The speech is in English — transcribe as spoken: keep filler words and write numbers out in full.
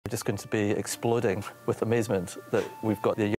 just going to be exploding with amazement that we've got the